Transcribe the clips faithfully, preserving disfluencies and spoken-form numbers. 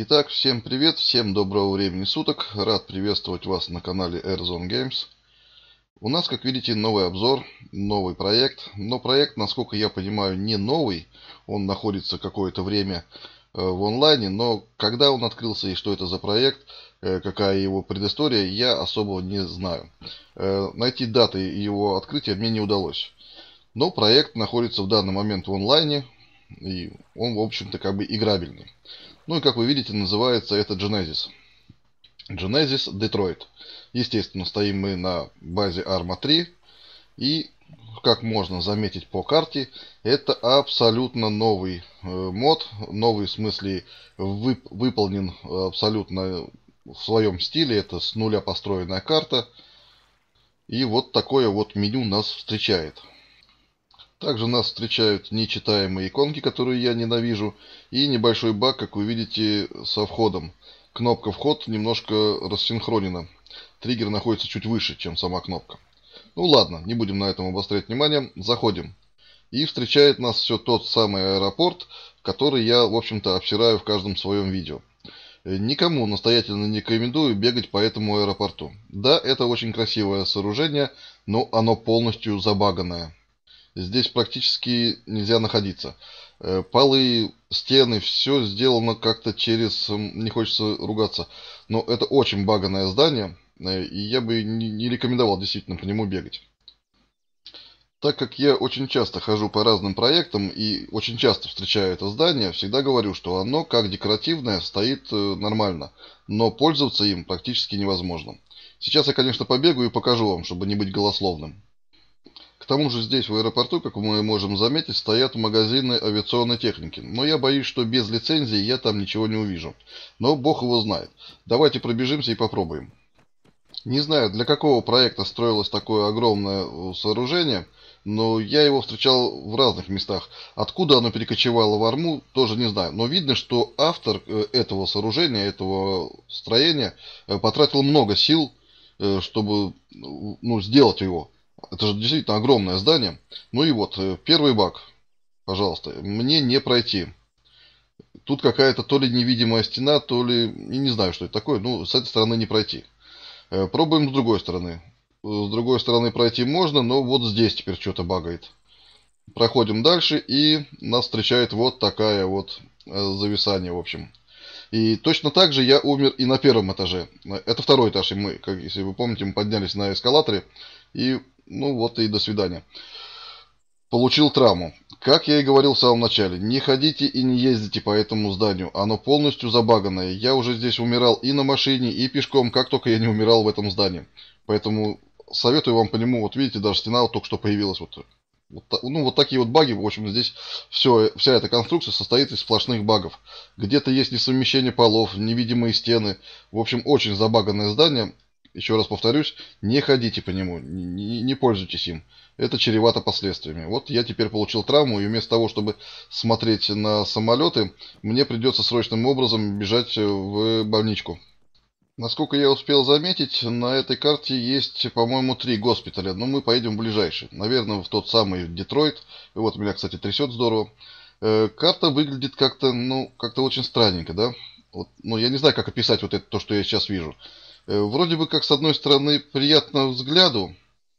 Итак, всем привет, всем доброго времени суток. Рад приветствовать вас на канале Airzone Games. У нас, как видите, новый обзор, новый проект. Но проект, насколько я понимаю, не новый. Он находится какое-то время э, в онлайне. Но когда он открылся и что это за проект, э, какая его предыстория, я особо не знаю. Э, найти даты его открытия мне не удалось. Но проект находится в данный момент в онлайне. И он, в общем-то, как бы играбельный. Ну и как вы видите, называется это Genesis. Genesis Detroit. Естественно, стоим мы на базе Arma три. И, как можно заметить по карте, это абсолютно новый э, мод. Новый в смысле вып выполнен абсолютно в своем стиле. Это с нуля построенная карта. И вот такое вот меню нас встречает. Также нас встречают нечитаемые иконки, которые я ненавижу, и небольшой баг, как вы видите, со входом. Кнопка «Вход» немножко рассинхронена. Триггер находится чуть выше, чем сама кнопка. Ну ладно, не будем на этом обострять внимание. Заходим. И встречает нас все тот самый аэропорт, который я, в общем-то, обсираю в каждом своем видео. Никому настоятельно не рекомендую бегать по этому аэропорту. Да, это очень красивое сооружение, но оно полностью забаганное. Здесь практически нельзя находиться. Полы, стены, все сделано как-то через... Не хочется ругаться, но это очень баганное здание, и я бы не рекомендовал действительно по нему бегать. Так как я очень часто хожу по разным проектам и очень часто встречаю это здание, всегда говорю, что оно, как декоративное, стоит нормально, но пользоваться им практически невозможно. Сейчас я, конечно, побегаю и покажу вам, чтобы не быть голословным. К тому же здесь, в аэропорту, как мы можем заметить, стоят магазины авиационной техники. Но я боюсь, что без лицензии я там ничего не увижу. Но бог его знает. Давайте пробежимся и попробуем. Не знаю, для какого проекта строилось такое огромное сооружение, но я его встречал в разных местах. Откуда оно перекочевало в Арму, тоже не знаю. Но видно, что автор этого сооружения, этого строения, потратил много сил, чтобы ну, сделать его. Это же действительно огромное здание. Ну и вот, первый баг. Пожалуйста, мне не пройти. Тут какая-то то ли невидимая стена, то ли... Я не знаю, что это такое. Ну, с этой стороны не пройти. Пробуем с другой стороны. С другой стороны пройти можно, но вот здесь теперь что-то багает. Проходим дальше, и нас встречает вот такая вот зависание, в общем. И точно так же я умер и на первом этаже. Это второй этаж, и мы, как, если вы помните, мы поднялись на эскалаторе. И, ну вот и до свидания. Получил травму. Как я и говорил в самом начале, не ходите и не ездите по этому зданию. Оно полностью забаганное. Я уже здесь умирал и на машине, и пешком, как только я не умирал в этом здании. Поэтому советую вам по нему, вот видите, даже стена вот только что появилась. Вот, вот, ну, вот такие вот баги. В общем, здесь все, вся эта конструкция состоит из сплошных багов. Где-то есть несовмещение полов, невидимые стены. В общем, очень забаганное здание. Еще раз повторюсь, не ходите по нему, не, не пользуйтесь им. Это чревато последствиями. Вот я теперь получил травму, и вместо того, чтобы смотреть на самолеты, мне придется срочным образом бежать в больничку. Насколько я успел заметить, на этой карте есть, по-моему, три госпиталя, но мы поедем в ближайший. Наверное, в тот самый Детройт. Вот меня, кстати, трясет здорово. Э, карта выглядит как-то, ну, как-то очень странненько, да? Вот, ну, я не знаю, как описать вот это, то, что я сейчас вижу. Вроде бы как с одной стороны приятно взгляду,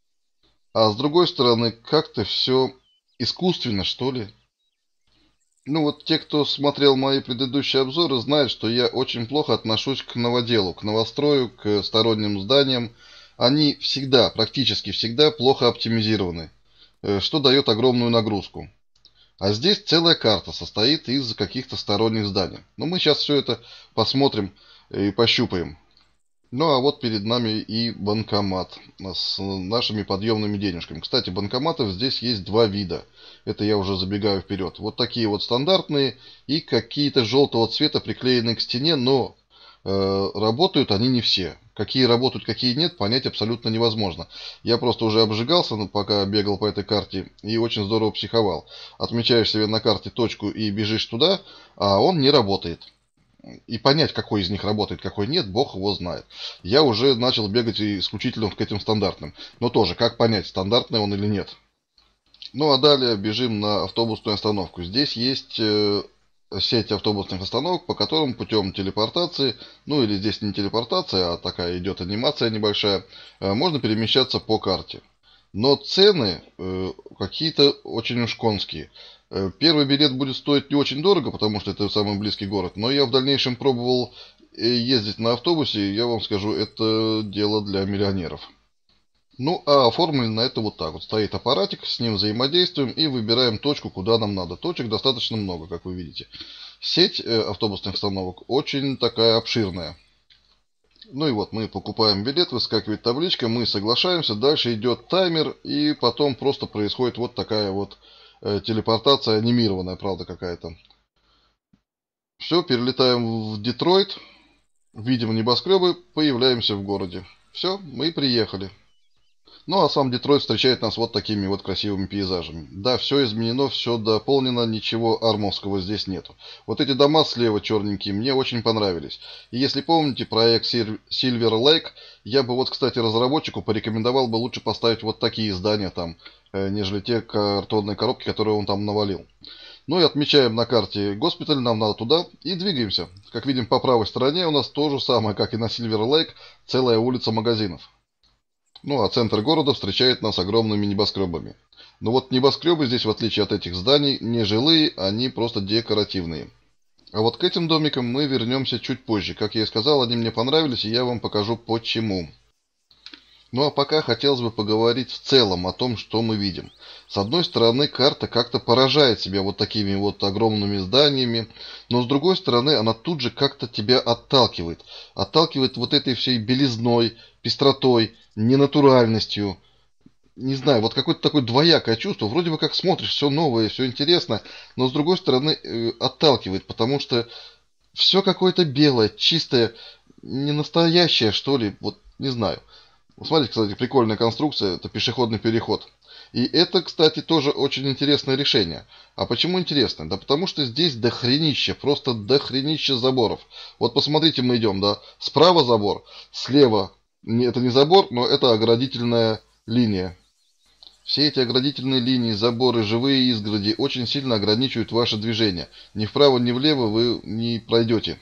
а с другой стороны как-то все искусственно, что ли. Ну вот те, кто смотрел мои предыдущие обзоры, знают, что я очень плохо отношусь к новоделу, к новострою, к сторонним зданиям. Они всегда, практически всегда плохо оптимизированы, что дает огромную нагрузку. А здесь целая карта состоит из каких-то сторонних зданий. Но мы сейчас все это посмотрим и пощупаем. Ну а вот перед нами и банкомат с нашими подъемными денежками. Кстати, банкоматов здесь есть два вида. Это я уже забегаю вперед. Вот такие вот стандартные и какие-то желтого цвета приклеенные к стене, но э, работают они не все. Какие работают, какие нет, понять абсолютно невозможно. Я просто уже обжигался, пока бегал по этой карте, и очень здорово психовал. Отмечаешь себе на карте точку и бежишь туда, а он не работает. И понять, какой из них работает, какой нет, бог его знает. Я уже начал бегать исключительно к этим стандартным. Но тоже, как понять, стандартный он или нет. Ну а далее бежим на автобусную остановку. Здесь есть э, сеть автобусных остановок, по которым путем телепортации, ну или здесь не телепортация, а такая идет анимация небольшая, можно перемещаться по карте. Но цены э, какие-то очень уж конские. Первый билет будет стоить не очень дорого, потому что это самый близкий город, но я в дальнейшем пробовал ездить на автобусе, и я вам скажу, это дело для миллионеров. Ну, а оформлено это вот так вот. Стоит аппаратик, с ним взаимодействуем и выбираем точку, куда нам надо. Точек достаточно много, как вы видите. Сеть э, автобусных остановок очень такая обширная. Ну и вот, мы покупаем билет, выскакивает табличка, мы соглашаемся, дальше идет таймер, и потом просто происходит вот такая вот э, телепортация, анимированная, правда, какая-то. Все, перелетаем в Детройт, видим небоскребы, появляемся в городе. Все, мы приехали. Ну, а сам Детройт встречает нас вот такими вот красивыми пейзажами. Да, все изменено, все дополнено, ничего армовского здесь нету. Вот эти дома слева черненькие мне очень понравились. И если помните проект Silver Lake, я бы вот, кстати, разработчику порекомендовал бы лучше поставить вот такие здания там, нежели те картонные коробки, которые он там навалил. Ну и отмечаем на карте госпиталь, нам надо туда и двигаемся. Как видим, по правой стороне у нас то же самое, как и на Silver Lake, целая улица магазинов. Ну, а центр города встречает нас огромными небоскребами. Но вот небоскребы здесь, в отличие от этих зданий, не жилые, они просто декоративные. А вот к этим домикам мы вернемся чуть позже. Как я и сказал, они мне понравились, и я вам покажу почему. Ну а пока хотелось бы поговорить в целом о том, что мы видим. С одной стороны, карта как-то поражает себя вот такими вот огромными зданиями, но с другой стороны, она тут же как-то тебя отталкивает. Отталкивает вот этой всей белизной, пестротой, ненатуральностью. Не знаю, вот какое-то такое двоякое чувство. Вроде бы как смотришь, все новое, все интересно, но с другой стороны э, отталкивает, потому что все какое-то белое, чистое, не настоящее, что ли, вот не знаю. Смотрите, кстати, прикольная конструкция, это пешеходный переход. И это, кстати, тоже очень интересное решение. А почему интересно? Да потому что здесь дохренища, просто дохренища заборов. Вот посмотрите, мы идем, да, справа забор, слева, это не забор, но это оградительная линия. Все эти оградительные линии, заборы, живые изгороди очень сильно ограничивают ваше движение. Ни вправо, ни влево вы не пройдете.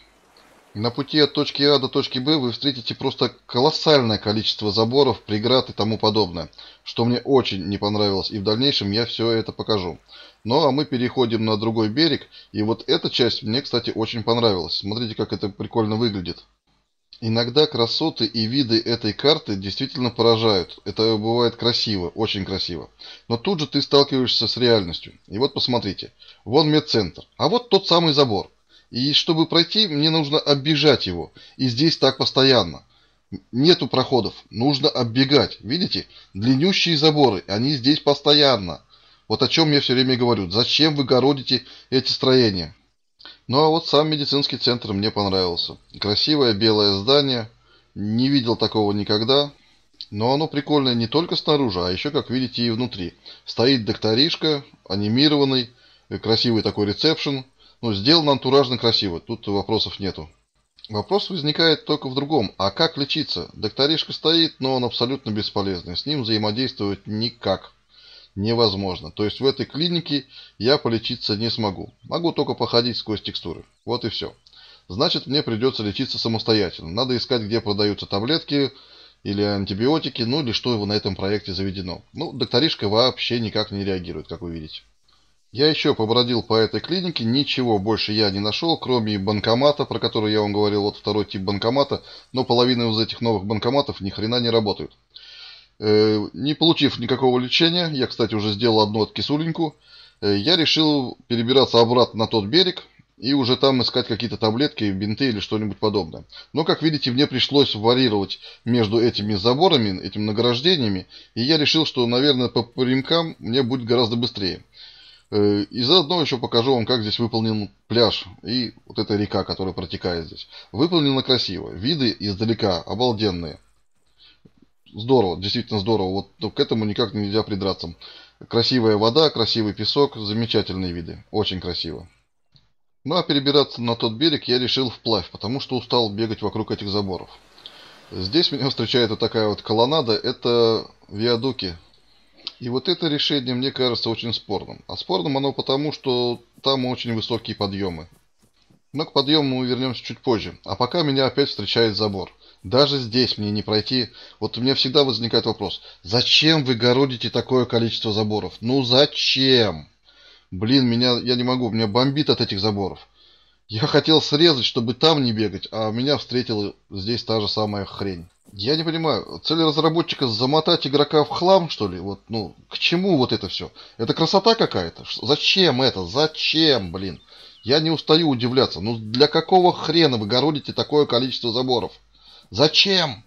На пути от точки А до точки Б вы встретите просто колоссальное количество заборов, преград и тому подобное, что мне очень не понравилось, и в дальнейшем я все это покажу. Ну а мы переходим на другой берег, и вот эта часть мне, кстати, очень понравилась. Смотрите, как это прикольно выглядит. Иногда красоты и виды этой карты действительно поражают. Это бывает красиво, очень красиво. Но тут же ты сталкиваешься с реальностью. И вот посмотрите, вон медцентр, а вот тот самый забор. И чтобы пройти, мне нужно оббежать его. И здесь так постоянно. Нету проходов. Нужно оббегать. Видите? Длиннющие заборы. Они здесь постоянно. Вот о чем я все время говорю. Зачем вы городите эти строения? Ну а вот сам медицинский центр мне понравился. Красивое белое здание. Не видел такого никогда. Но оно прикольное не только снаружи, а еще, как видите, и внутри. Стоит докторишка, анимированный, красивый такой ресепшн. Ну, сделано антуражно красиво, тут вопросов нету. Вопрос возникает только в другом. А как лечиться? Докторишка стоит, но он абсолютно бесполезный. С ним взаимодействовать никак невозможно. То есть в этой клинике я полечиться не смогу. Могу только походить сквозь текстуры. Вот и все. Значит, мне придется лечиться самостоятельно. Надо искать, где продаются таблетки или антибиотики, ну или что его на этом проекте заведено. Ну, докторишка вообще никак не реагирует, как вы видите. Я еще побродил по этой клинике, ничего больше я не нашел, кроме банкомата, про который я вам говорил, вот второй тип банкомата, но половина из этих новых банкоматов ни хрена не работают. Э, не получив никакого лечения, я, кстати, уже сделал одну от кисуленьку, э, я решил перебираться обратно на тот берег и уже там искать какие-то таблетки, бинты или что-нибудь подобное. Но, как видите, мне пришлось варьировать между этими заборами, этими награждениями, и я решил, что, наверное, по прямкам мне будет гораздо быстрее. И заодно еще покажу вам, как здесь выполнен пляж и вот эта река, которая протекает здесь. Выполнено красиво. Виды издалека обалденные. Здорово, действительно здорово. Вот к этому никак нельзя придраться. Красивая вода, красивый песок, замечательные виды. Очень красиво. Ну а перебираться на тот берег я решил вплавь, потому что устал бегать вокруг этих заборов. Здесь меня встречает вот такая вот колоннада. Это виадуки. И вот это решение мне кажется очень спорным. А спорным оно потому, что там очень высокие подъемы. Но к подъему мы вернемся чуть позже. А пока меня опять встречает забор. Даже здесь мне не пройти. Вот у меня всегда возникает вопрос. Зачем вы городите такое количество заборов? Ну зачем? Блин, меня, я не могу, меня бомбит от этих заборов. Я хотел срезать, чтобы там не бегать, а меня встретила здесь та же самая хрень. Я не понимаю, цель разработчика замотать игрока в хлам, что ли? Вот, ну, к чему вот это все? Это красота какая-то? Ш- Зачем это? Зачем, блин? Я не устаю удивляться. Ну, для какого хрена вы городите такое количество заборов? Зачем?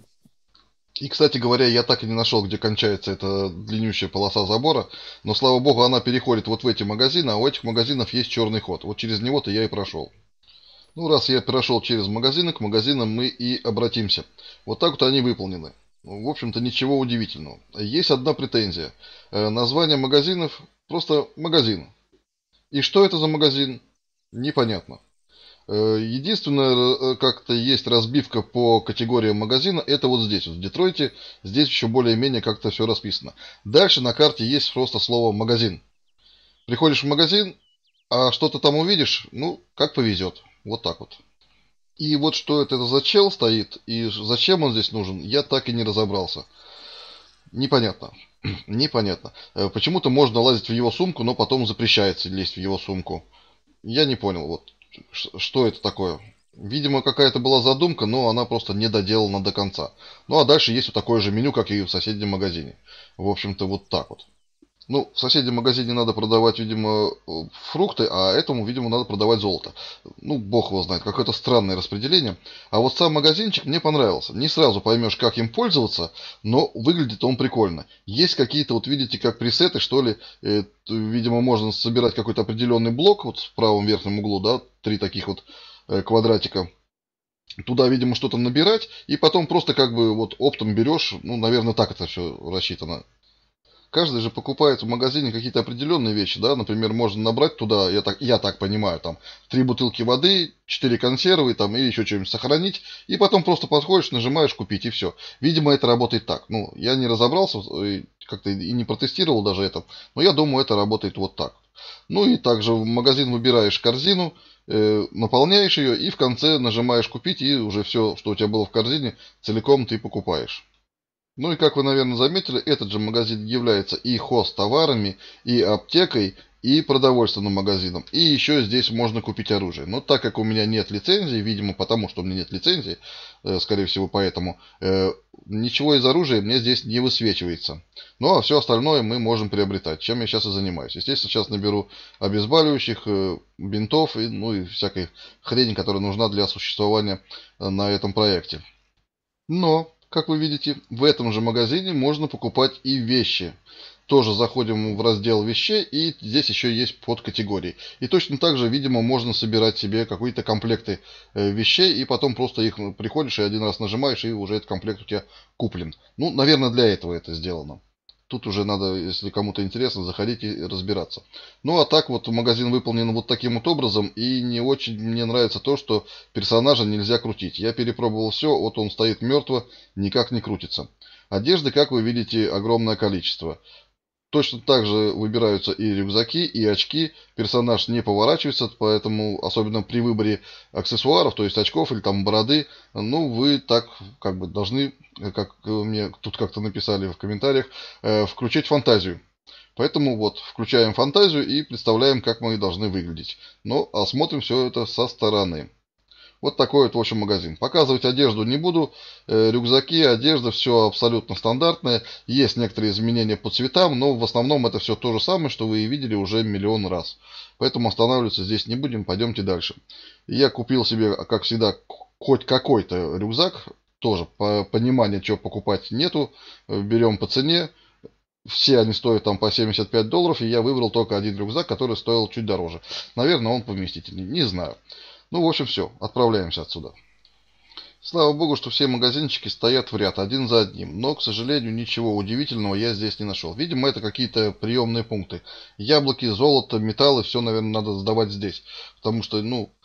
И, кстати говоря, я так и не нашел, где кончается эта длиннющая полоса забора. Но, слава богу, она переходит вот в эти магазины, а у этих магазинов есть черный ход. Вот через него-то я и прошел. Ну, раз я прошел через магазины, к магазинам мы и обратимся. Вот так вот они выполнены. В общем-то, ничего удивительного. Есть одна претензия. Э, Название магазинов просто магазин. И что это за магазин? Непонятно. Э, Единственное, э, как-то есть разбивка по категориям магазина, это вот здесь, вот в Детройте. Здесь еще более-менее как-то все расписано. Дальше на карте есть просто слово «магазин». Приходишь в магазин, а что ты там увидишь, ну, как повезет. Вот так вот. И вот что это за чел стоит, и зачем он здесь нужен, я так и не разобрался. Непонятно. Непонятно. Э, Почему-то можно лазить в его сумку, но потом запрещается лезть в его сумку. Я не понял, вот, ш- что это такое. Видимо, какая-то была задумка, но она просто не доделана до конца. Ну, а дальше есть вот такое же меню, как и в соседнем магазине. В общем-то, вот так вот. Ну, в соседнем магазине надо продавать, видимо, э, фрукты, а этому, видимо, надо продавать золото. Ну, бог его знает, какое-то странное распределение. А вот сам магазинчик мне понравился. Не сразу поймешь, как им пользоваться, но выглядит он прикольно. Есть какие-то, вот видите, как пресеты, что ли. Э, т- видимо, можно собирать какой-то определенный блок, вот в правом верхнем углу, да, три таких вот э, квадратика. Туда, видимо, что-то набирать, и потом просто как бы вот оптом берешь, ну, наверное, так это все рассчитано. Каждый же покупает в магазине какие-то определенные вещи, да, например, можно набрать туда, я так, я так понимаю, там, три бутылки воды, четыре консервы, там, или еще что-нибудь сохранить, и потом просто подходишь, нажимаешь купить, и все. Видимо, это работает так. Ну, я не разобрался, э, как-то и не протестировал даже это, но я думаю, это работает вот так. Ну и также в магазин выбираешь корзину, э, наполняешь ее, и в конце нажимаешь купить, и уже все, что у тебя было в корзине, целиком ты покупаешь. Ну и как вы, наверное, заметили, этот же магазин является и хоз-товарами, и аптекой, и продовольственным магазином. И еще здесь можно купить оружие. Но так как у меня нет лицензии, видимо, потому что у меня нет лицензии, э, скорее всего поэтому, э, ничего из оружия мне здесь не высвечивается. Ну а все остальное мы можем приобретать, чем я сейчас и занимаюсь. Естественно, сейчас наберу обезболивающих, э, бинтов, и, ну и всякой хрени, которая нужна для существования э, на этом проекте. Но, как вы видите, в этом же магазине можно покупать и вещи. Тоже заходим в раздел вещей, и здесь еще есть подкатегории. И точно так же, видимо, можно собирать себе какие-то комплекты э, вещей, и потом просто их ну, приходишь и один раз нажимаешь, и уже этот комплект у тебя куплен. Ну, наверное, для этого это сделано. Тут уже надо, если кому-то интересно, заходить и разбираться. Ну, а так вот магазин выполнен вот таким вот образом, и не очень мне нравится то, что персонажа нельзя крутить. Я перепробовал все, вот он стоит мертво, никак не крутится. Одежды, как вы видите, огромное количество. Точно так же выбираются и рюкзаки, и очки. Персонаж не поворачивается, поэтому, особенно при выборе аксессуаров, то есть очков или там бороды, ну, вы так как бы должны, как мне тут как-то написали в комментариях, э, включить фантазию. Поэтому вот, включаем фантазию и представляем, как мы должны выглядеть. Но осмотрим все это со стороны. Вот такой вот, в общем, магазин. Показывать одежду не буду. Э, рюкзаки, одежда, все абсолютно стандартное. Есть некоторые изменения по цветам, но в основном это все то же самое, что вы и видели уже миллион раз. Поэтому останавливаться здесь не будем, пойдемте дальше. Я купил себе, как всегда, хоть какой-то рюкзак. Тоже по понимания, что покупать нету. Э, Берем по цене. Все они стоят там по семьдесят пять долларов, и я выбрал только один рюкзак, который стоил чуть дороже. Наверное, он поместительнее, не знаю. Ну, в общем, все, отправляемся отсюда. Слава богу, что все магазинчики стоят в ряд, один за одним. Но, к сожалению, ничего удивительного я здесь не нашел. Видимо, это какие-то приемные пункты. Яблоки, золото, металлы, все, наверное, надо сдавать здесь. Потому что, ну,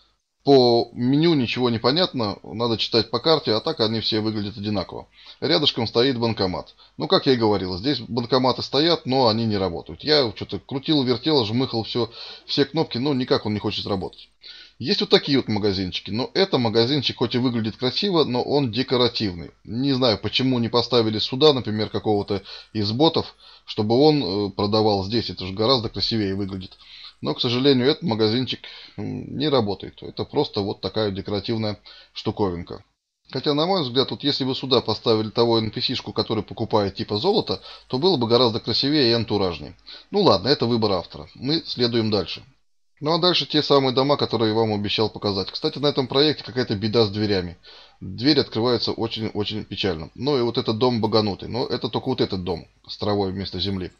По меню ничего не понятно, надо читать по карте, а так они все выглядят одинаково. Рядышком стоит банкомат. Ну, как я и говорил, здесь банкоматы стоят, но они не работают. Я что-то крутил, вертел, жмыхал все, все кнопки, но никак он не хочет работать. Есть вот такие вот магазинчики, но это магазинчик хоть и выглядит красиво, но он декоративный. Не знаю, почему не поставили сюда, например, какого-то из ботов, чтобы он продавал здесь, это же гораздо красивее выглядит. Но, к сожалению, этот магазинчик не работает. Это просто вот такая декоративная штуковинка. Хотя, на мой взгляд, вот если бы сюда поставили того эн пи си-шку, который покупает типа золото, то было бы гораздо красивее и антуражнее. Ну ладно, это выбор автора. Мы следуем дальше. Ну а дальше те самые дома, которые я вам обещал показать. Кстати, на этом проекте какая-то беда с дверями. Дверь открывается очень-очень печально. Ну и вот этот дом баганутый. Но это только вот этот дом с травой вместо земли.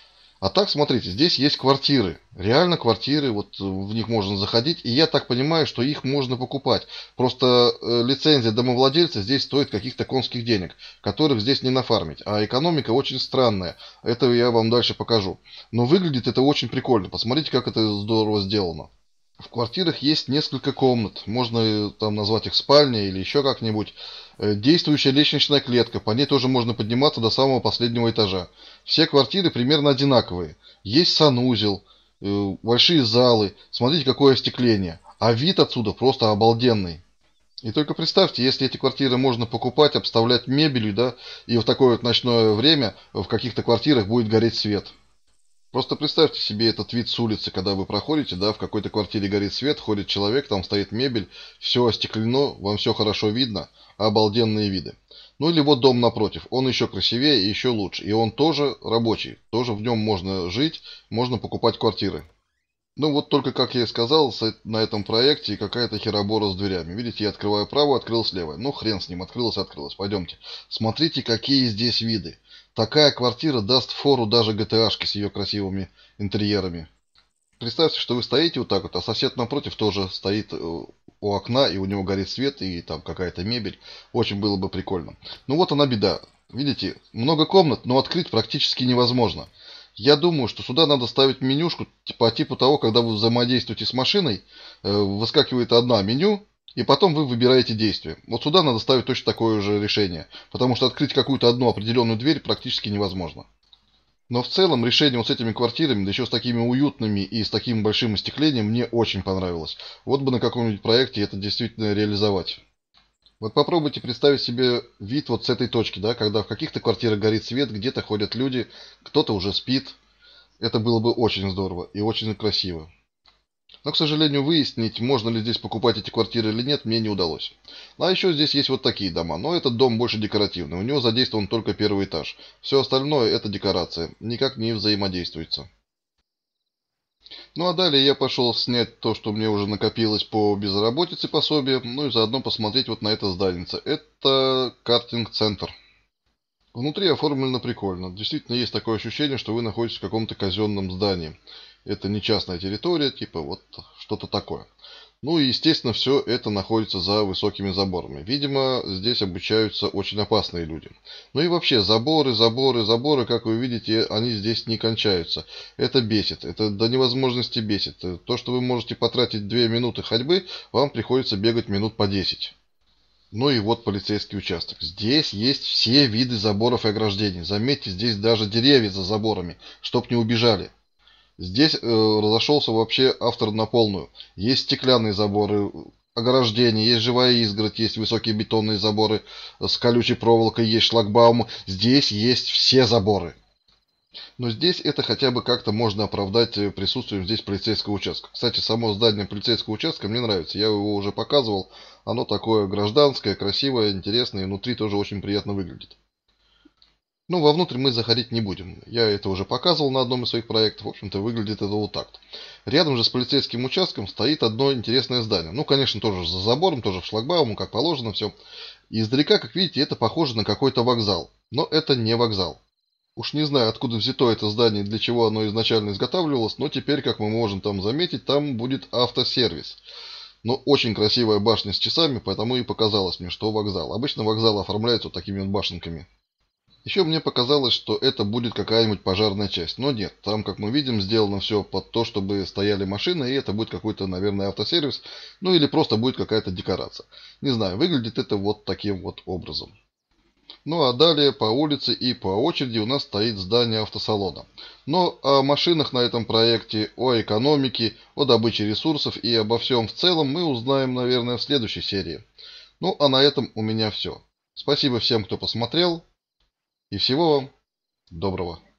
А так, смотрите, здесь есть квартиры. Реально квартиры, вот в них можно заходить. И я так понимаю, что их можно покупать. Просто э, лицензия домовладельца здесь стоит каких-то конских денег, которых здесь не нафармить. А экономика очень странная. Это я вам дальше покажу. Но выглядит это очень прикольно. Посмотрите, как это здорово сделано. В квартирах есть несколько комнат. Можно там назвать их спальней или еще как-нибудь. Действующая лестничная клетка. По ней тоже можно подниматься до самого последнего этажа. Все квартиры примерно одинаковые. Есть санузел, большие залы. Смотрите, какое остекление. А вид отсюда просто обалденный. И только представьте, если эти квартиры можно покупать, обставлять мебелью, да, и в такое вот ночное время в каких-то квартирах будет гореть свет. Просто представьте себе этот вид с улицы, когда вы проходите, да, в какой-то квартире горит свет, ходит человек, там стоит мебель, все остеклено, вам все хорошо видно, обалденные виды. Ну или вот дом напротив, он еще красивее и еще лучше, и он тоже рабочий, тоже в нем можно жить, можно покупать квартиры. Ну вот только, как я и сказал, на этом проекте какая-то херобора с дверями. Видите, я открываю право, открыл слева. Ну хрен с ним, открылось, открылось. Пойдемте. Смотрите, какие здесь виды. Такая квартира даст фору даже джи ти эй-шке с ее красивыми интерьерами. Представьте, что вы стоите вот так вот, а сосед напротив тоже стоит у окна, и у него горит свет, и там какая-то мебель. Очень было бы прикольно. Ну вот она беда. Видите, много комнат, но открыть практически невозможно. Я думаю, что сюда надо ставить менюшку по типу того, когда вы взаимодействуете с машиной, выскакивает одна меню, и потом вы выбираете действие. Вот сюда надо ставить точно такое же решение, потому что открыть какую-то одну определенную дверь практически невозможно. Но в целом решение вот с этими квартирами, да еще с такими уютными и с таким большим остеклением, мне очень понравилось. Вот бы на каком-нибудь проекте это действительно реализовать. Вот попробуйте представить себе вид вот с этой точки, да, когда в каких-то квартирах горит свет, где-то ходят люди, кто-то уже спит. Это было бы очень здорово и очень красиво. Но, к сожалению, выяснить, можно ли здесь покупать эти квартиры или нет, мне не удалось. А еще здесь есть вот такие дома, но этот дом больше декоративный, у него задействован только первый этаж. Все остальное это декорация, никак не взаимодействуется. Ну а далее я пошел снять то, что мне уже накопилось по безработице пособие, ну и заодно посмотреть вот на это зданице. Это картинг-центр. Внутри оформлено прикольно. Действительно есть такое ощущение, что вы находитесь в каком-то казенном здании. Это не частная территория, типа вот что-то такое. Ну и естественно все это находится за высокими заборами. Видимо, здесь обучаются очень опасные люди. Ну и вообще заборы, заборы, заборы, как вы видите, они здесь не кончаются. Это бесит, это до невозможности бесит. То, что вы можете потратить две минуты ходьбы, вам приходится бегать минут по десять. Ну и вот полицейский участок. Здесь есть все виды заборов и ограждений. Заметьте, здесь даже деревья за заборами, чтоб не убежали. Здесь э, разошелся вообще автор на полную. Есть стеклянные заборы, ограждения, есть живая изгородь, есть высокие бетонные заборы с колючей проволокой, есть шлагбаумы. Здесь есть все заборы. Но здесь это хотя бы как-то можно оправдать присутствием здесь полицейского участка. Кстати, само здание полицейского участка мне нравится. Я его уже показывал. Оно такое гражданское, красивое, интересное. И внутри тоже очень приятно выглядит. Ну, вовнутрь мы заходить не будем. Я это уже показывал на одном из своих проектов. В общем-то, выглядит это вот так. Рядом же с полицейским участком стоит одно интересное здание. Ну, конечно, тоже за забором, тоже в шлагбауму, как положено все. И издалека, как видите, это похоже на какой-то вокзал. Но это не вокзал. Уж не знаю, откуда взято это здание, для чего оно изначально изготавливалось, но теперь, как мы можем там заметить, там будет автосервис. Но очень красивая башня с часами, поэтому и показалось мне, что вокзал. Обычно вокзалы оформляются вот такими вот башенками. Еще мне показалось, что это будет какая-нибудь пожарная часть. Но нет, там, как мы видим, сделано все под то, чтобы стояли машины, и это будет какой-то, наверное, автосервис. Ну или просто будет какая-то декорация. Не знаю, выглядит это вот таким вот образом. Ну а далее по улице и по очереди у нас стоит здание автосалона. Но о машинах на этом проекте, о экономике, о добыче ресурсов и обо всем в целом мы узнаем, наверное, в следующей серии. Ну а на этом у меня все. Спасибо всем, кто посмотрел. И всего вам доброго.